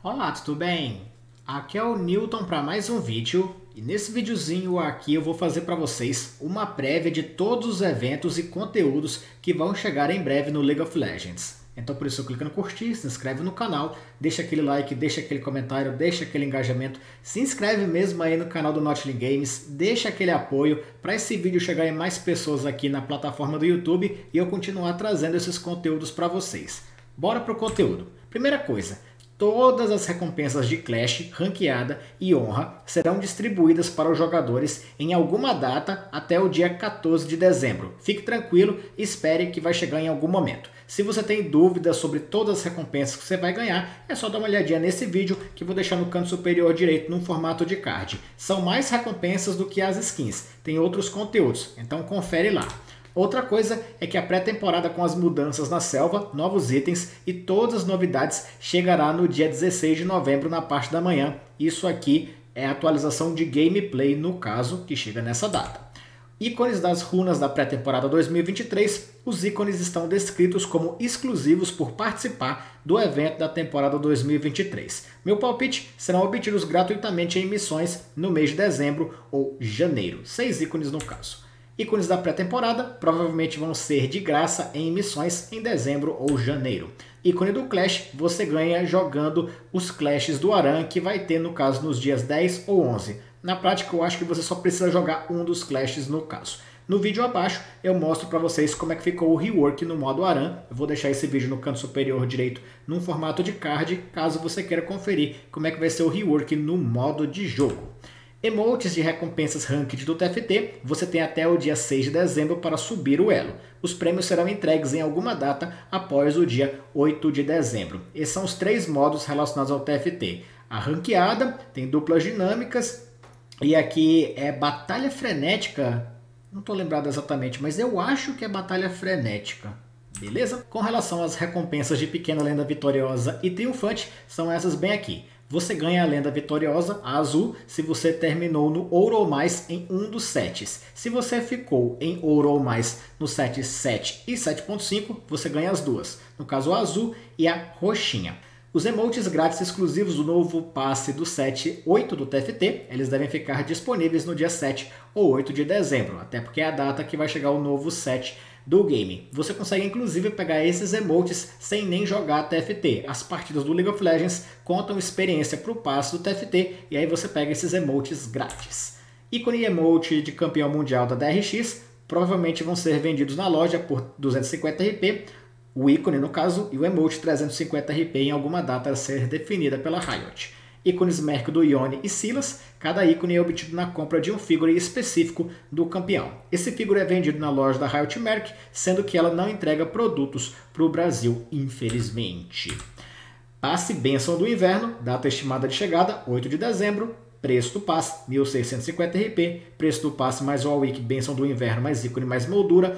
Olá, tudo bem? Aqui é o Newton para mais um vídeo e nesse videozinho aqui eu vou fazer para vocês uma prévia de todos os eventos e conteúdos que vão chegar em breve no League of Legends. Então por isso clica no curtir, se inscreve no canal, deixa aquele like, deixa aquele comentário, deixa aquele engajamento, se inscreve mesmo aí no canal do Notling Games, deixa aquele apoio para esse vídeo chegar em mais pessoas aqui na plataforma do YouTube e eu continuar trazendo esses conteúdos para vocês. Bora pro conteúdo. Primeira coisa, todas as recompensas de Clash, ranqueada e honra serão distribuídas para os jogadores em alguma data até o dia 14 de dezembro. Fique tranquilo, espere que vai chegar em algum momento. Se você tem dúvidas sobre todas as recompensas que você vai ganhar, é só dar uma olhadinha nesse vídeo que eu vou deixar no canto superior direito num formato de card. São mais recompensas do que as skins, tem outros conteúdos, então confere lá. Outra coisa é que a pré-temporada com as mudanças na selva, novos itens e todas as novidades chegará no dia 16 de novembro na parte da manhã. Isso aqui é a atualização de gameplay no caso que chega nessa data. Ícones das runas da pré-temporada 2023, os ícones estão descritos como exclusivos por participar do evento da temporada 2023. Meu palpite, serão obtidos gratuitamente em missões no mês de dezembro ou janeiro. 6 ícones no caso. Ícones da pré-temporada provavelmente vão ser de graça em missões em dezembro ou janeiro. Ícone do Clash você ganha jogando os Clashes do Aran, que vai ter no caso nos dias 10 ou 11. Na prática eu acho que você só precisa jogar um dos Clashes no caso. No vídeo abaixo eu mostro para vocês como é que ficou o rework no modo Aran. Eu vou deixar esse vídeo no canto superior direito num formato de card, caso você queira conferir como é que vai ser o rework no modo de jogo. Emotes de recompensas Ranked do TFT, você tem até o dia 6 de dezembro para subir o elo. Os prêmios serão entregues em alguma data após o dia 8 de dezembro. Esses são os 3 modos relacionados ao TFT. A ranqueada, tem duplas dinâmicas, e aqui é batalha frenética, não estou lembrado exatamente, mas eu acho que é batalha frenética. Beleza? Com relação às recompensas de Pequena Lenda Vitoriosa e Triunfante, são essas bem aqui. Você ganha a Lenda Vitoriosa, a azul, se você terminou no ouro ou mais em um dos sets. Se você ficou em ouro ou mais no set 7 e 7.5, você ganha as duas. No caso a azul e a roxinha. Os emotes grátis exclusivos do novo passe do set 8 do TFT, eles devem ficar disponíveis no dia 7 ou 8 de dezembro, até porque é a data que vai chegar o novo set do game. Você consegue inclusive pegar esses emotes sem nem jogar TFT. As partidas do League of Legends contam experiência para o passe do TFT e aí você pega esses emotes grátis. Ícone e emote de campeão mundial da DRX provavelmente vão ser vendidos na loja por 250 RP, o ícone no caso, e o emote 350 RP em alguma data a ser definida pela Riot. Ícones Merc do Ione e Silas, cada ícone é obtido na compra de um figure específico do campeão. Esse figure é vendido na loja da Riot Merc, sendo que ela não entrega produtos para o Brasil, infelizmente. Passe Bênção do Inverno, data estimada de chegada, 8 de dezembro, preço do passe, 1.650 RP, preço do passe mais All Week Bênção do Inverno mais ícone mais moldura,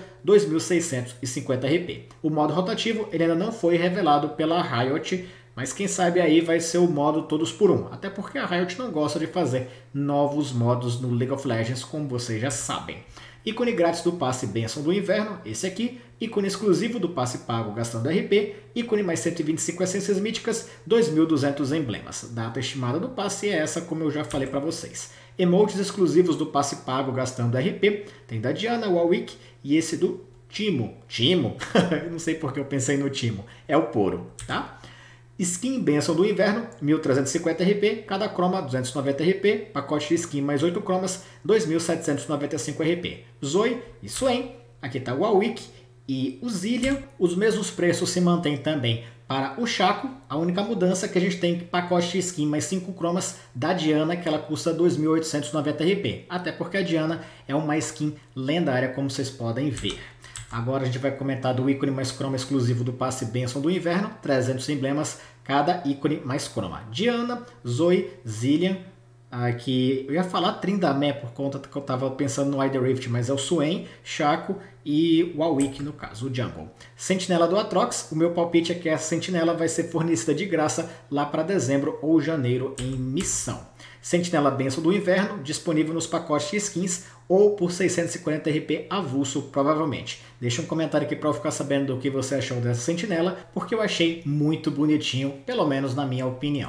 2.650 RP. O modo rotativo ele ainda não foi revelado pela Riot, mas quem sabe aí vai ser o modo todos por um. Até porque a Riot não gosta de fazer novos modos no League of Legends, como vocês já sabem. Ícone grátis do passe Bênção do Inverno, esse aqui. Ícone exclusivo do passe pago gastando RP. Ícone mais 125 essências míticas, 2.200 emblemas. Data estimada do passe é essa, como eu já falei para vocês. Emotes exclusivos do passe pago gastando RP. Tem da Diana, o Warwick e esse do Timo. Timo? Eu não sei porque eu pensei no Timo. É o Poro, tá? Skin Bênção do Inverno, 1.350 RP, cada croma 290 RP, pacote de skin mais 8 cromas, 2.795 RP. Zoe e Swain, aqui está o Warwick e o Zilean, os mesmos preços se mantêm também para o Shaco, a única mudança é que a gente tem pacote de skin mais 5 cromas da Diana, que ela custa 2.890 RP, até porque a Diana é uma skin lendária, como vocês podem ver. Agora a gente vai comentar do ícone mais croma exclusivo do passe Bênção do Inverno, 300 emblemas, cada ícone mais croma. Diana, Zoe, Zilean, aqui eu ia falar Tryndamere por conta que eu estava pensando no Ida Rift, mas é o Swain, Shaco e o Warwick no caso, o Jungle. Sentinela do Atrox, o meu palpite é que essa sentinela vai ser fornecida de graça lá para dezembro ou janeiro em missão. Sentinela Bênção do Inverno, disponível nos pacotes de skins ou por 640 RP avulso, provavelmente. Deixa um comentário aqui para eu ficar sabendo do que você achou dessa sentinela, porque eu achei muito bonitinho, pelo menos na minha opinião.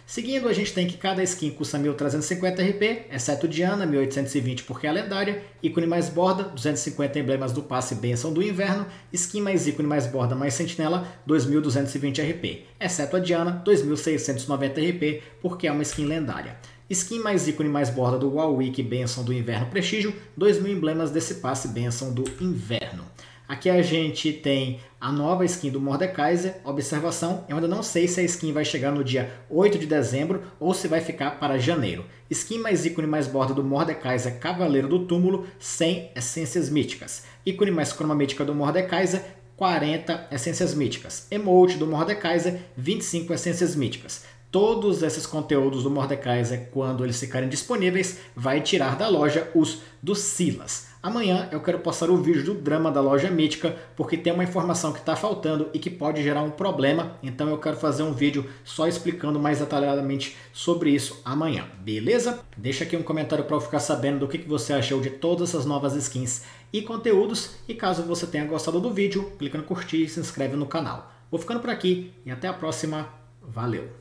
Seguindo, a gente tem que cada skin custa 1.350 RP, exceto Diana, 1.820 porque é lendária, ícone mais borda, 250 emblemas do passe Bênção do Inverno, skin mais ícone mais borda mais sentinela, 2.220 RP, exceto a Diana, 2.690 RP porque é uma skin lendária. Skin mais ícone mais borda do Warwick Bênção do Inverno Prestígio, 2.000 emblemas desse passe Bênção do Inverno. Aqui a gente tem a nova skin do Mordekaiser. Observação, eu ainda não sei se a skin vai chegar no dia 8 de dezembro ou se vai ficar para janeiro. Skin mais ícone mais borda do Mordekaiser Cavaleiro do Túmulo, 100 essências míticas. Ícone mais croma mítica do Mordekaiser, 40 essências míticas. Emote do Mordekaiser, 25 essências míticas. Todos esses conteúdos do Mordekaiser, quando eles ficarem disponíveis, vai tirar da loja os dos Silas. Amanhã eu quero postar o vídeo do drama da loja mítica, porque tem uma informação que está faltando e que pode gerar um problema, então eu quero fazer um vídeo só explicando mais detalhadamente sobre isso amanhã, beleza? Deixa aqui um comentário para eu ficar sabendo do que você achou de todas essas novas skins e conteúdos, e caso você tenha gostado do vídeo, clica no curtir e se inscreve no canal. Vou ficando por aqui e até a próxima, valeu!